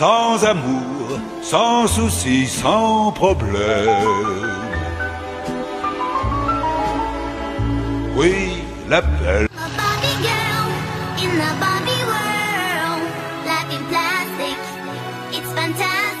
sans amour, sans souci, sans problème. Oui, la belle. A Barbie girl in the Barbie world, life in plastic, it's fantastic.